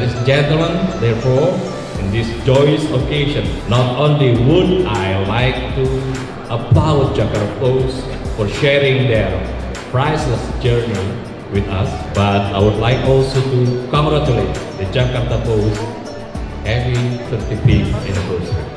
Ladies and gentlemen, therefore, in this joyous occasion, not only would I like to applaud Jakarta Post for sharing their priceless journey with us, but I would like also to congratulate the Jakarta Post having 35th anniversary.